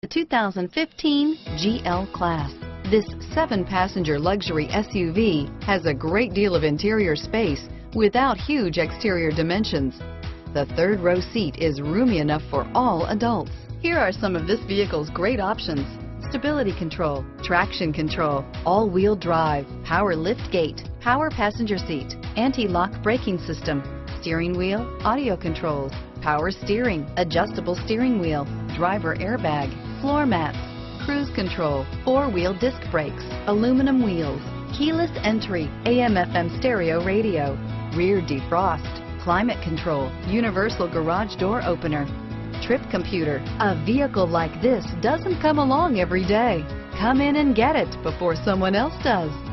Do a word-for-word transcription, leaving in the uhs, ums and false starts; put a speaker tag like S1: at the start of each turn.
S1: The two thousand fifteen G L Class. This seven-passenger luxury S U V has a great deal of interior space without huge exterior dimensions. The third row seat is roomy enough for all adults. Here are some of this vehicle's great options: stability control, traction control, all-wheel drive, power liftgate, power passenger seat, anti-lock braking system, steering wheel audio controls, power steering, adjustable steering wheel, driver airbag, floor mats, cruise control, four-wheel disc brakes, aluminum wheels, keyless entry, A M F M stereo radio, rear defrost, climate control, universal garage door opener, trip computer. A vehicle like this doesn't come along every day. Come in and get it before someone else does.